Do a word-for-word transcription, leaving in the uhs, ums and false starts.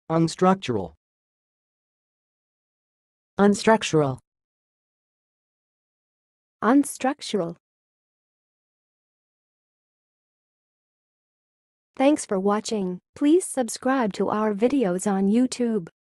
Unstructural. Unstructural. Unstructural. Thanks for watching. Please subscribe to our videos on YouTube.